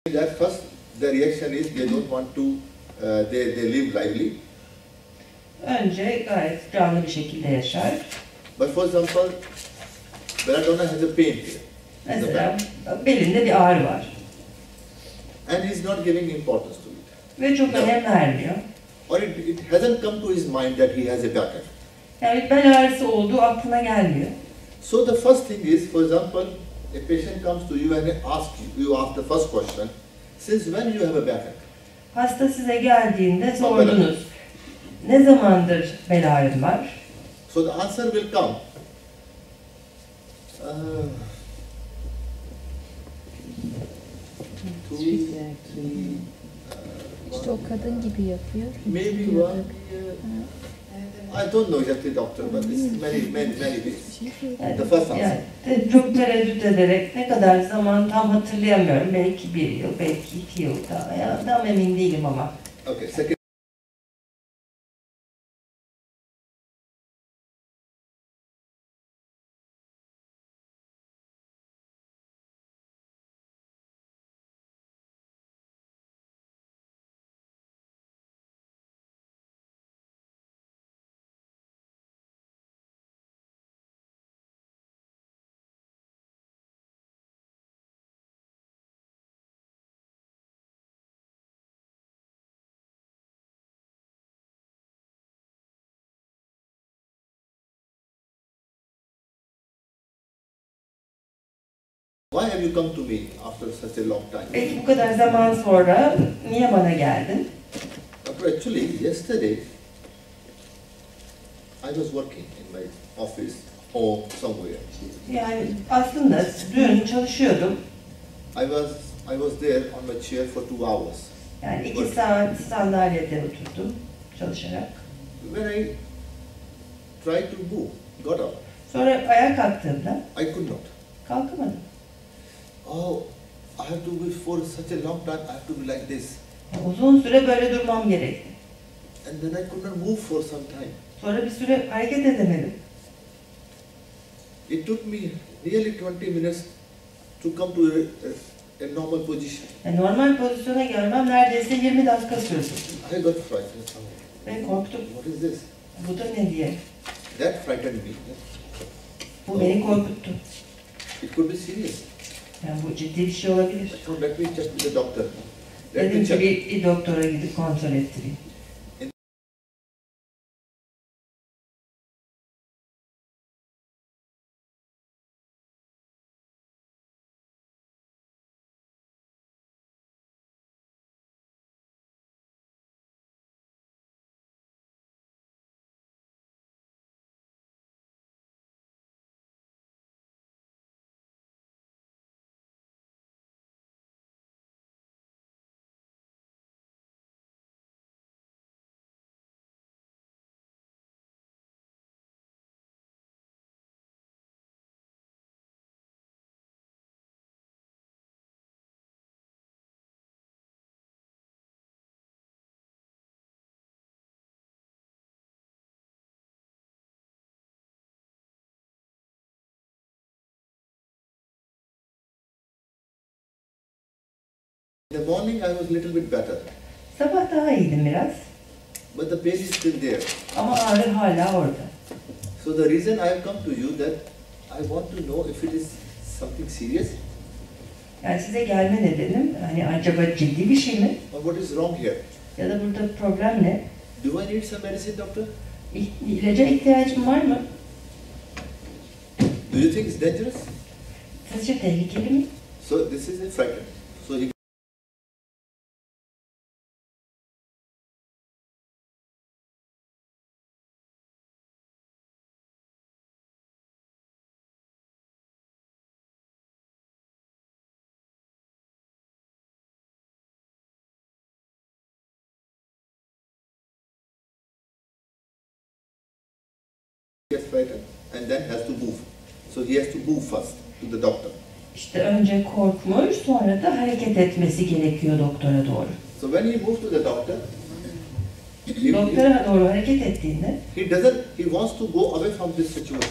That first, the reaction is they don't want to, they live lively. Önce gayet canlı bir şekilde yaşar. But for example, belladonna has a pain here. Mesela belinde bir ağrı var. And he's not giving importance to it. Ve çok önem vermiyor. Or it hasn't come to his mind that he has a backache. Yani bel ağrısı olduğu aklına gelmiyor. So the first thing is, for example, a patient comes to you and asks you ask the first question, since when you have a backache? Hasta size geldiğinde sordunuz. Ne zamandır bel ağrım var? So the answer will come. İşte o kadın gibi yapıyor. Maybe one year. I don't know exactly, doctor, but it's many days. Yani, The first answer. yani, çok tereddüt ederek ne kadar zaman tam hatırlayamıyorum. Belki 1 yıl, belki 2 yıl daha. Ya, tam emin değilim ama. Okay, second. Why have you come to me after such a long time? Belki bu kadar zaman sonra niye bana geldin? Doctor, actually, yesterday I was working in my office or somewhere. Yani aslında dün çalışıyordum. I was there on my chair for 2 hours. Yani 2 saat sandalyede oturdum çalışarak. When I tried to move, got up, Sonra ayağa kalktığımda I could not. kalkamadım. Oh, I have to be for such a long time, I have to be like this. Yani uzun süre böyle durmam gerekti. And then I could not move for some time. Sonra bir süre hareket edemedim. It took me nearly 20 minutes to come to a normal position. Yani normal pozisyona gelmem neredeyse 20 dakika sürdü. I got frightened. Ben korktum. What is this? Bu da ne diye. That frightened me. Bu beni korkuttu. It could be serious. Yani bu ciddi bir şey olabilir. So let me check with the doctor. Let Dedim me ki check. bir doktora gidip kontrol ettireyim. In the morning I was a little bit better, Sabah daha iyiydim biraz. but the pain is still there. Ama ağrı hala orada. So the reason I have come to you that I want to know if it is something serious Yani size gelme nedenim hani acaba ciddi bir şey mi? or what is wrong here. Ya da burada problem ne? Do I need some medicine, doctor? İlaca ihtiyacım var mı? Do you think it's dangerous? Sizce tehlikeli mi? So this is a frightened. So he gets frightened and then has to move. So he has to move first to the doctor. İşte önce korkmuş, sonra da hareket etmesi gerekiyor doktora doğru. So when he moves to the doctor, Doktora doğru hareket ettiğinde he wants to go away from this situation.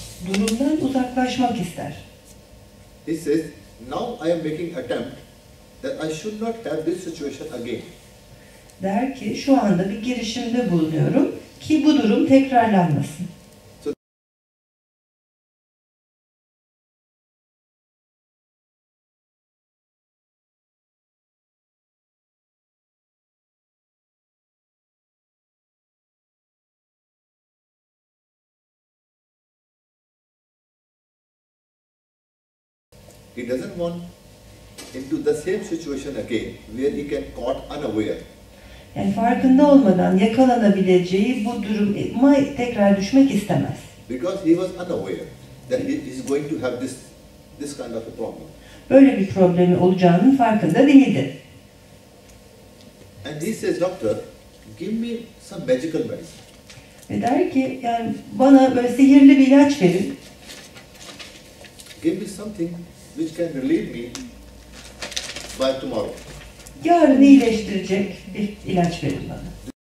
durumdan uzaklaşmak ister. He says, now I am making attempt that I should not have this situation again. Der ki şu anda bir girişimde bulunuyorum ki bu durum tekrarlanmasın. He doesn't want into the same situation again where he can caught unaware. Yani farkında olmadan yakalanabileceği bu duruma tekrar düşmek istemez. Because he was unaware that he is going to have this kind of a problem. Böyle bir problemi olacağının farkında değildi. And he says, doctor, give me some magical medicine. Ve der ki yani bana böyle sihirli bir ilaç verin. Give me something which can relieve me by tomorrow. Yarın iyileştirecek bir ilaç verin bana.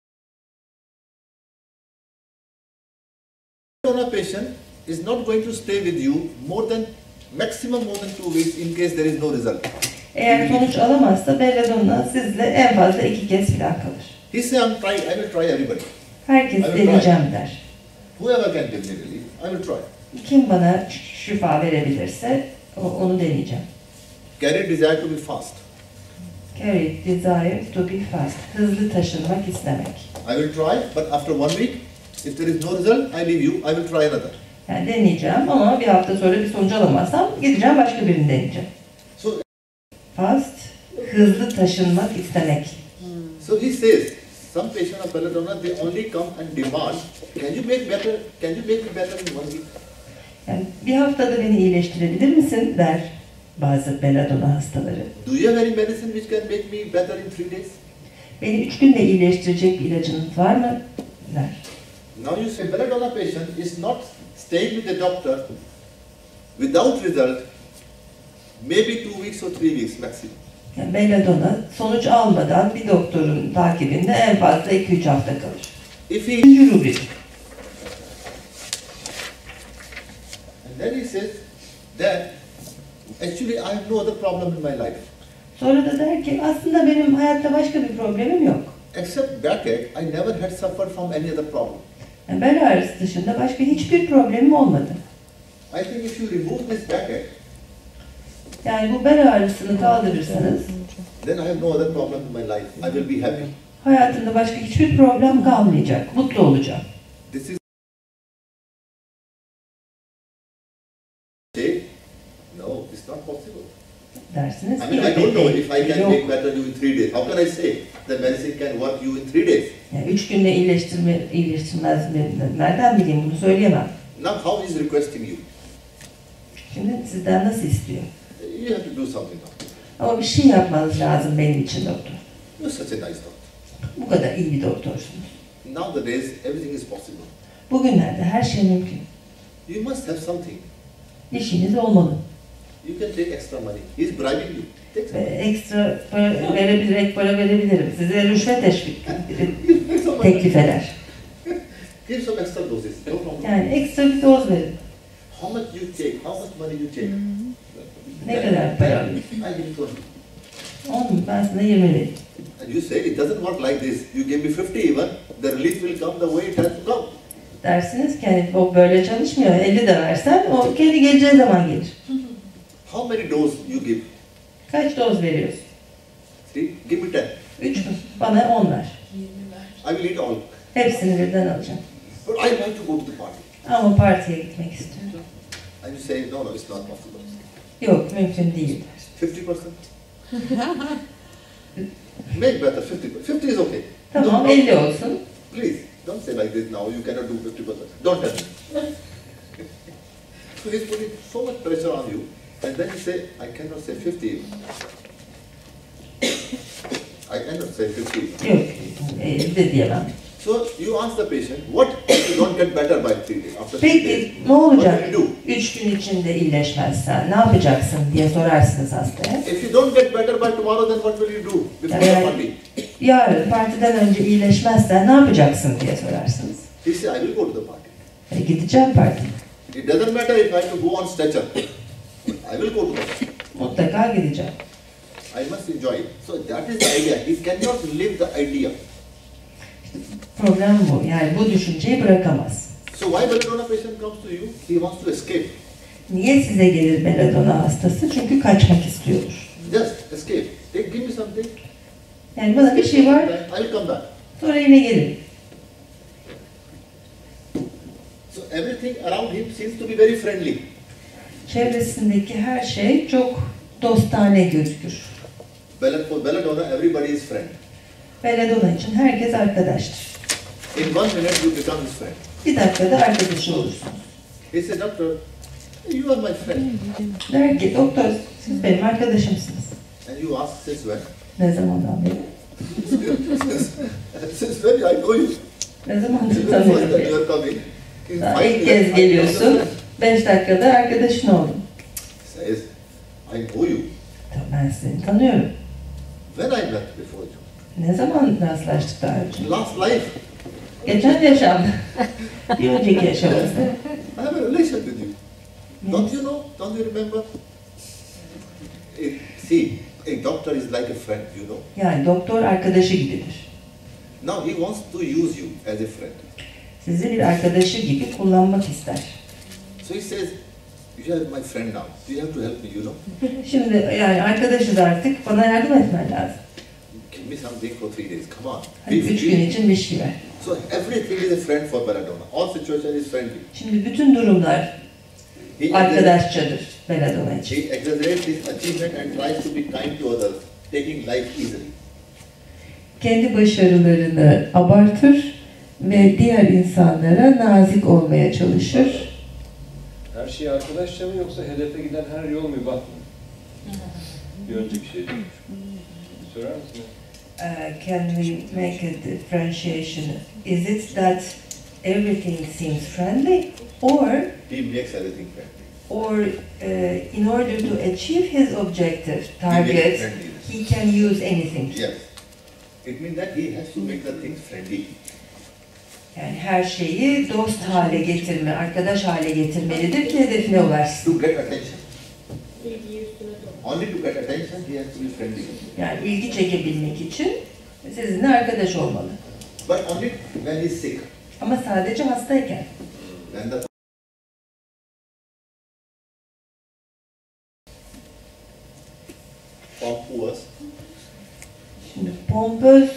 A patient is not going to stay with you maximum more than 2 weeks in case there is no result. Eğer sonuç alamazsa belladonna sizle en fazla 2 kez falan kalır. He says, I will try everybody. Herkes deneyeceğim der. Whoever can give me relief, I will try. Kim bana şifa verebilirse onu deneyeceğim. Carry desire to be fast. Carry desire to be fast. Hızlı taşınmak istemek. I will try, but after 1 week, if there is no result, I leave you, I will try another. Yani deneyeceğim ama bir hafta sonra bir sonuç alamazsam gideceğim başka birini deneyeceğim. So, Fast, hızlı taşınmak istemek. so he says, some patient of belladonna, they only come and demand, can you make me better in 1 week? Yani bir haftada beni iyileştirebilir misin der bazı belladonna hastaları. Do you have any medicine which can make me better in 3 days? Beni 3 günde iyileştirecek bir ilacınız var mı der. Now you say belladonna patient is not staying with the doctor without result, maybe 2 weeks or 3 weeks maximum. Yani belladonna sonuç almadan bir doktorun takibinde en fazla 2-3 hafta kalır. If he, Üçüncü rubrik. and then he says that actually I have no other problem in my life. Sonra da der ki aslında benim hayatta başka bir problemim yok. Except backache, I never had suffered from any other problem. Yani bel ağrısı dışında başka hiçbir problemim olmadı. I think if you remove this backache, Yani bu bel ağrısını kaldırırsanız then I have no other problem in my life. I will be happy. hayatımda başka hiçbir problem kalmayacak. Mutlu olacağım. This is say, no, it's not possible. Dersiniz I ki mean, I don't know if I can yok. make better you in 3 days. How can I say the medicine can work you in 3 days? Yani 3 günde iyileştirmez mi? Nereden bileyim bunu söyleyemem. Now how is requesting you? Şimdi sizden nasıl istiyor? You have to do something now. Ama bir şey yapmanız lazım benim için doktor. You're such a nice doctor. Bu kadar iyi bir doktorsunuz. Nowadays, everything is possible. Bugünlerde her şey mümkün. You must have something. İşiniz olmalı. You can take extra money. He's bribing you. Take Ve some. ekstra para ek para verebilirim. Size rüşvet Some money. teklif eder. Give some extra doses. No problem. Yani ekstra bir doz verin. How much you take? How much money you take? Ne kadar para alıyorsun? I give you 20. 10 ben sana 20 vereyim. And you say it doesn't work like this. You give me 50 even, the relief will come the way it has to come. Dersiniz ki hani o böyle çalışmıyor. 50 de versen o kendi geleceği zaman gelir. How many doses you give? Kaç doz veriyorsun? 3? Give me 10. 3 mü? Bana 10 ver. I will eat all. Hepsini birden alacağım. But I like to go to the party. Ama partiye gitmek istiyorum. And you say, no, no, it's not possible. Yok, mümkün değil. 50%? Make better 50%. 50 is okay. Tamam, No, 50 olsun. please, don't say like this now, you cannot do 50%. Don't tell me. So he's putting so much pressure on you, and then you say, I cannot say 50. I cannot say 50. Yok, 50 de diyemem. So you ask the patient, what if you don't get better by 3 days? After 3 days, Peki ne olacak? what will you do? 3 gün içinde iyileşmezsen ne yapacaksın diye sorarsınız hastaya. If you don't get better by tomorrow, then what will you do before the Yani party? yarın partiden önce iyileşmezsen ne yapacaksın diye sorarsınız. He says, I will go to the party. Gideceğim partiye. It doesn't matter if I have to go on stretcher. I will go to the party. Mutlaka gideceğim. I must enjoy it. So that is the idea. He cannot live the idea. Problem bu. Yani bu düşünceyi bırakamaz. So why belladonna patient comes to you? He wants to escape. Niye size gelir belladonna hastası? Çünkü kaçmak istiyordur. Just escape. Give me something. Yani bana bir şey var, I will come back. sonra yine gelirim. So everything around him seems to be very friendly. Çevresindeki her şey çok dostane gözükür. For belladonna, everybody is friend. Belladonna için herkes arkadaştır. In 1 minute, you become his friend. Bir dakikada arkadaşı olursunuz. He said, doctor, you are my friend. Der ki, doktor siz benim arkadaşımsınız. And you ask since when? Ne zamandan beri? Since when I know you? Ne zamandır First tanıyorum that you beni. are coming. In Daha 5 ilk minutes, kez I know geliyorsun, your friend. 5 dakikada arkadaşın oldum. Says, I know you. Tamam, ben seni tanıyorum. When I met before you? Ne zaman rastlaştık daha önce? Last life. Geçen yaşamda. Bir önceki yaşamımızda. I have a relation with you. Don't you know? Don't you remember? See, a doctor is like a friend, you know. Yani doktor arkadaşı gibidir. Now he wants to use you as a friend. Sizi bir arkadaşı gibi kullanmak ister. So he says, you are my friend now. You have to help me, you know. Şimdi yani arkadaşız artık, bana yardım etmen lazım. Give me something for 3 days. Come on. Hadi 3 gün için bir şey ver. So everything is a friend for belladonna. All situation is friendly. Şimdi bütün durumlar He arkadaşçadır belladonna için. He exaggerates his achievement and tries to be kind to others, taking life easily. Kendi başarılarını abartır ve diğer insanlara nazik olmaya çalışır. Her şey arkadaşça mı yoksa hedefe giden her yol mübah mı? Bir önceki şey demiş. Sorar mısın? Can we make a differentiation? Is it that everything seems friendly, or He makes everything friendly. in order to achieve his objective target, he can use anything? Yes. It means that he has to make the things friendly. Yani her şeyi dost hale getirme, arkadaş hale getirmelidir ki hedefine ulaşsın. To get attention. Only to get attention, he has to be friendly. Yani ilgi çekebilmek için sizinle arkadaş olmalı. But only when he is sick. Ama sadece hastayken. When the pompous, Şimdi pompöz,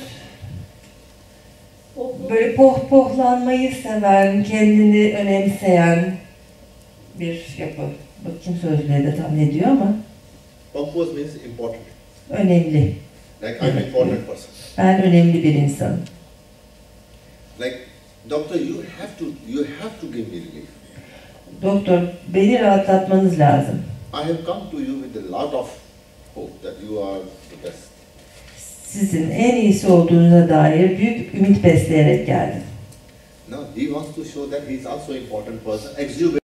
böyle pohpohlanmayı seven, kendini önemseyen bir yapı. Bakayım sözlüğe de tam ne diyor ama pompous means important. önemli. Like I'm an important person. Ben önemli bir insanım. Like, doctor, you have to give me relief. Doktor, beni rahatlatmanız lazım. I have come to you with a lot of hope that you are the best. Sizin en iyisi olduğunuza dair büyük ümit besleyerek geldim. Now he wants to show that he is also an important person. Exuberant.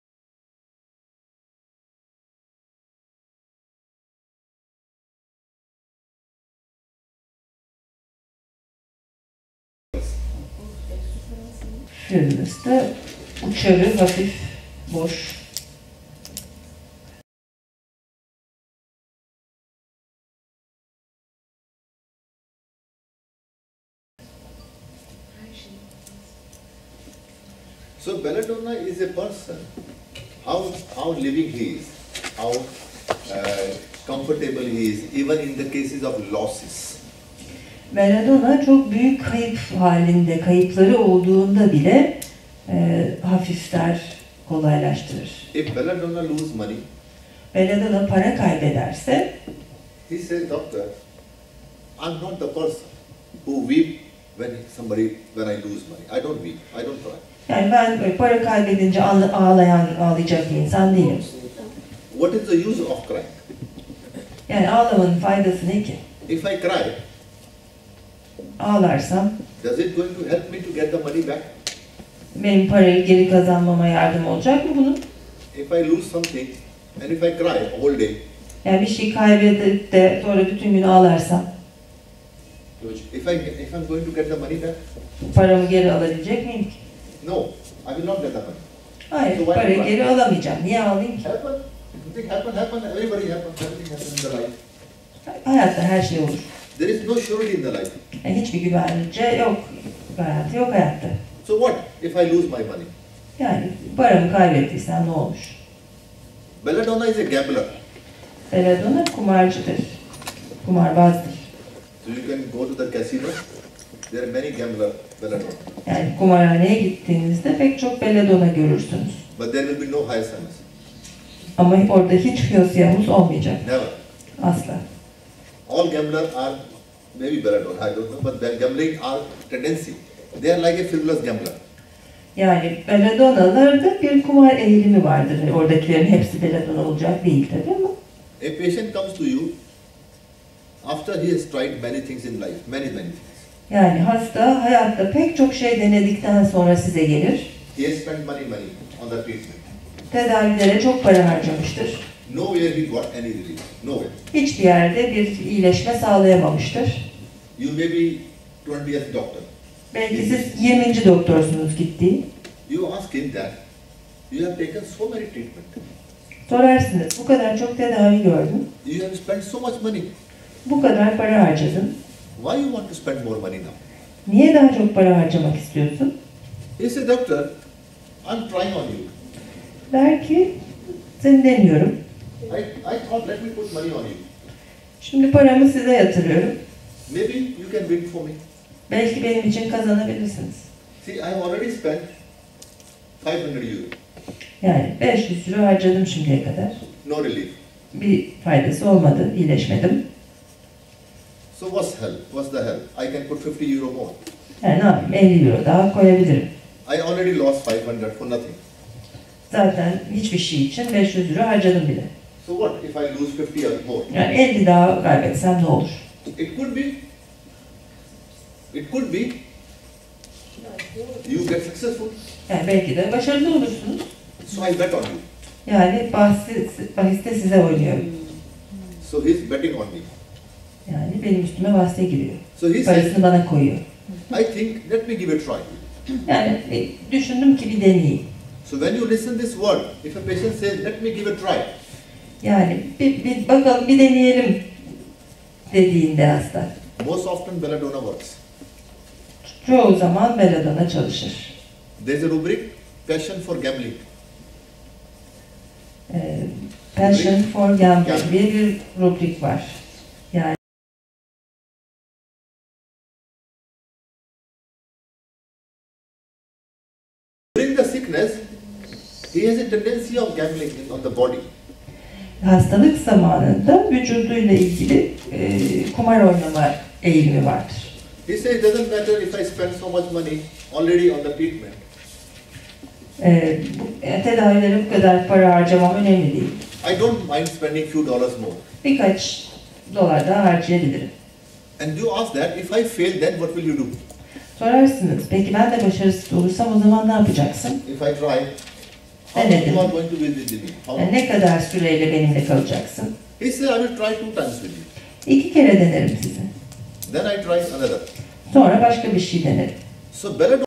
Frivolous da uçarı, hafif, boş. So belladonna is a person. How living he is, how comfortable he is, even in the cases of losses. Belladonna çok büyük kayıp halinde, kayıpları olduğunda bile hafifler, kolaylaştırır. If belladonna lose money, Belladonna para kaybederse, he says, doctor, I'm not the person who weep when I lose money. I don't weep, I don't cry. yani ben böyle para kaybedince ağlayacak bir insan değilim. What is the use of crying? Yani ağlamanın faydası ne ki? If I cry, Ağlarsam, does it going to help me to get the money back? benim parayı geri kazanmama yardım olacak mı bunun? If I lose something and if I cry all day, Yani bir şey kaybedip de sonra bütün gün ağlarsam, if I'm going to get the money back, paramı geri alabilecek miyim ki? no, I will not get the money. Hayır, parayı geri alamayacağım. Niye alayım ki? Happen, everybody happens in the life. Hayatta her şey olur. There is no surety in the life. Yani hiçbir güvence yok. Garanti yok hayatta. So what if I lose my money? Yani paramı kaybettiysem ne olur? Belladonna is a gambler. Belladonna kumarcıdır. Kumarbazdır. So you can go to the casino. There are many gambler belladonna. Yani kumarhaneye gittiğinizde pek çok belladonna görürsünüz. But there will be no higher summons. Ama orada hiç fiyosiyamız olmayacak. Never. Asla. All gamblers are maybe belladonna, I don't know, but their gambling are tendency. They are like a frivolous gambler. Yani belladonnalarda bir kumar eğilimi vardır. Yani oradakilerin hepsi belladonna olacak değil tabii ama. A patient comes to you after he has tried many things in life, many things. Yani hasta hayatta pek çok şey denedikten sonra size gelir. He has spent money on the treatment. Tedavilere çok para harcamıştır. Nowhere he got any relief. Nowhere. Hiçbir yerde bir iyileşme sağlayamamıştır. You may be 20th doctor. Belki siz 20. doktorsunuz gittiği. You ask him that you have taken so many treatment. Sorarsınız, bu kadar çok tedavi gördüm. You have spent so much money. Bu kadar para harcadın. Why you want to spend more money now? Niye daha çok para harcamak istiyorsun? He said, doctor, I'm trying on you. Der ki, seni deniyorum. I thought let me put money on you. Şimdi paramı size yatırıyorum. Maybe you can win for me. Belki benim için kazanabilirsiniz. See, I have already spent 500 euro. Yani 500 euro harcadım şimdiye kadar. No relief. Bir faydası olmadı, iyileşmedim. So what's help? What's the help? I can put 50 euro more. Yani ne yapayım, 50 euro daha koyabilirim. I already lost 500 for nothing. Zaten hiçbir şey için 500 euro harcadım bile. So what if I lose 50 or more? Yani 50 daha kaybetsem ne olur? It could be you get successful. Yani belki de başarılı olursunuz. So I bet on you. Yani bahiste size oynuyorum. So he's betting on me. Yani benim üstüme bahse giriyor. So he says, Parasını bana koyuyor. I think let me give a try. Yani düşündüm ki bir deneyeyim. So when you listen this word, if a patient says, let me give a try, Yani bir bakalım, bir deneyelim dediğinde hasta. most often belladonna works. Çoğu zaman belladonna çalışır. There's a rubric, passion for gambling. Passion for Gambling diye bir rubrik var. Yani During the sickness, he has a tendency of gambling on the body. hastalık zamanında vücuduyla ilgili kumar oynama eğilimi vardır. He says, it doesn't matter if I spend so much money already on the treatment. Tedavilere bu kadar para harcamam önemli değil. I don't mind spending few dollars more. Birkaç dolar daha harcayabilirim. And you ask that, if I fail, then what will you do? Sorarsınız, peki ben de başarısız olursam o zaman ne yapacaksın? If I try, how long Denedim. you are going to be with me? How Yani long? ne kadar süreyle benimle kalacaksın? He said, I will try 2 times with you. 2 kere denerim sizi. Then I try another. Sonra başka bir şey denerim. So belladonna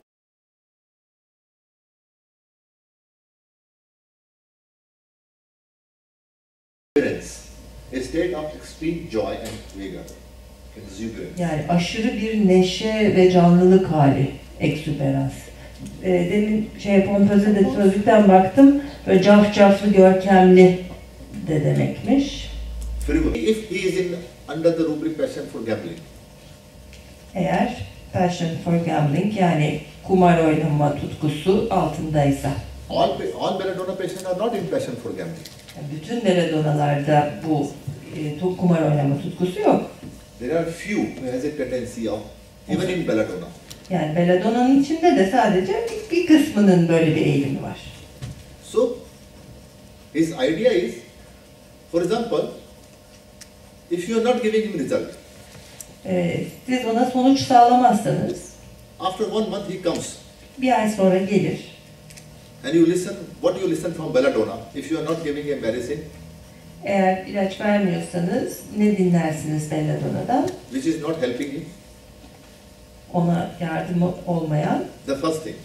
a state of extreme joy and vigor, exuberance. Yani aşırı bir neşe ve canlılık hali, eksüberans. Demin pompoze de sözlükten baktım, böyle cafcaflı, görkemli de demekmiş. Frivolous. If he is under the rubric passion for gambling, Eğer passion for gambling yani kumar oynama tutkusu altındaysa. all belladonna patients are not in passion for gambling. Yani bütün belladonnalarda bu kumar oynama tutkusu yok. There are few who has a tendency of, even in belladonna. Yani belladonna'nın içinde de sadece bir kısmının böyle bir eğilimi var. So his idea is, for example, if you are not giving him result, Siz ona sonuç sağlamazsanız after 1 month he comes bir ay sonra gelir. and you listen, what you listen from belladonna, if you are not giving a medicine, Eğer ilaç vermiyorsanız ne dinlersiniz belladonna'dan? which is not helping him, Ona yardım olmayan the first thing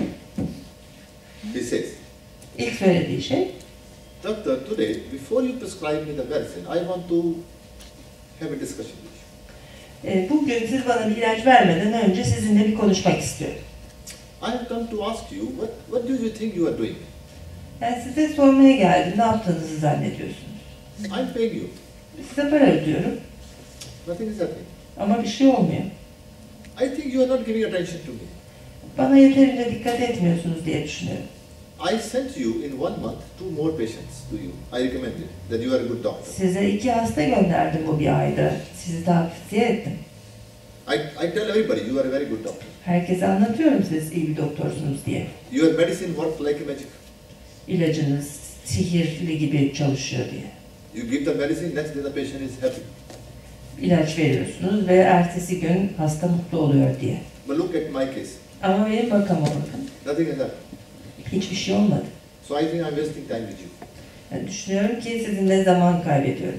he says, ilk söylediği şey, doctor, today, before you prescribe me the medicine, I want to have a discussion with you. Bugün siz bana bir ilaç vermeden önce sizinle bir konuşmak istiyorum. I have come to ask you, what do you think you are doing? Yani size sormaya geldim, ne yaptığınızı zannediyorsunuz? I'm paying you. Size para ödüyorum Nothing is happening. ama bir şey olmuyor. I think you are not giving attention to me. Bana yeterince dikkat etmiyorsunuz diye düşünüyorum. I sent you in 1 month 2 more patients to you. I recommend it, that you are a good doctor. Size 2 hasta gönderdim bu bir ayda. Sizi tavsiye ettim. I tell everybody you are a very good doctor. Herkese anlatıyorum siz iyi bir doktorsunuz diye. Your medicine works like a magic. İlacınız sihirli gibi çalışıyor diye. You give the medicine, next day the patient is happy. İlaç veriyorsunuz ve ertesi gün hasta mutlu oluyor diye. But look at my case. Ama benim bakama bakın. Nothing has happened. Hiçbir şey olmadı. So I think I'm wasting time with you. Yani düşünüyorum ki sizinle zaman kaybediyorum.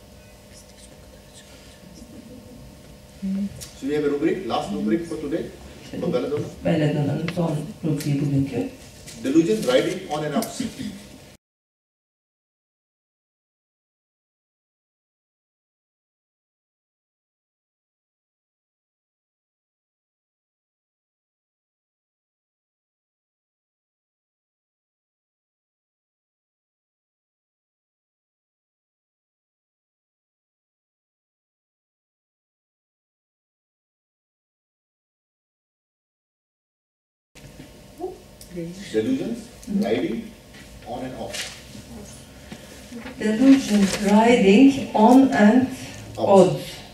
So we have a rubric, last rubric for today, for Belladonna. Belladonna'nın son rubriği bugünkü. Delusion riding on and off. Delusions riding on and off. Delusion riding on and off.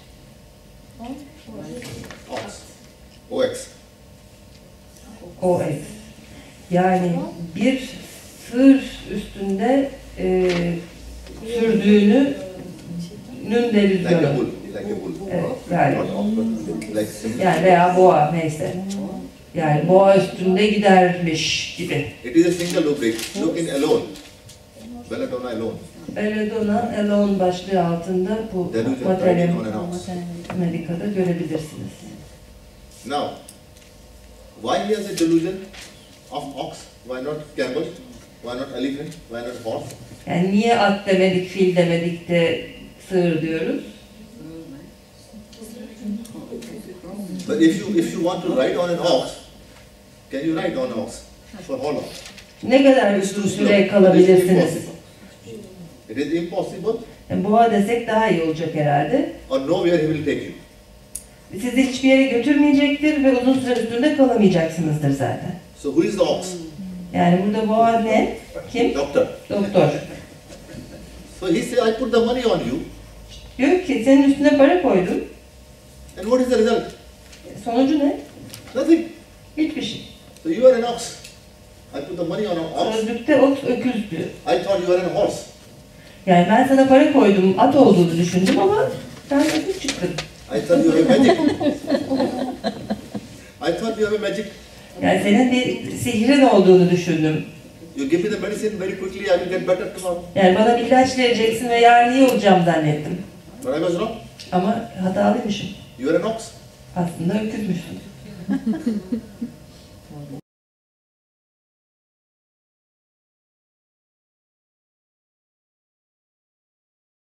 Ox. OX. OX. Yani bir sır üstünde sürdüğünün Like a delüzyonu. bull. Like a bull. Evet, yani, Not off, but like similar. yani veya boğa neyse. Yani boğa üstünde gidermiş gibi. It is a single rubric. Look in alone. Belladonna alone. Belladonna Alone başlığı altında bu Delusion riding materyal on and off. Amerika'da görebilirsiniz. Now, why he has a delusion of ox? Why not camel? Why not elephant? Why not horse? Yani niye at demedik, fil demedik de sığır diyoruz? But if you want to ride on an ox, can you ride on an ox for how long? Ne kadar It's too uzun slow. süre It is kalabilirsiniz? impossible. It is impossible, Yani boğa desek daha iyi olacak herhalde. or nowhere he will take you. Sizi hiçbir yere götürmeyecektir ve uzun süre üstünde kalamayacaksınızdır zaten. So who is the ox? Yani burada boğa ne? Kim? Doctor. Doktor. So he say, I put the money on you, Diyor ki senin üstüne para koydum. and what is the result? Sonucu ne? Nothing. Hiçbir şey. So you are an ox. I put the money on an ox. Sözlükte ot öküz diyor. I thought you were an horse. Yani ben sana para koydum, at olduğunu düşündüm ama sen öküz çıktın. I thought you have a magic. I thought you have a magic. Yani senin bir sihrin olduğunu düşündüm. You give me the medicine very quickly, I will get better tomorrow. Yani bana bir ilaç vereceksin ve yarın iyi olacağım zannettim. But I was wrong. Ama hatalıymışım. You are an ox. Aslında öküzmüşsün.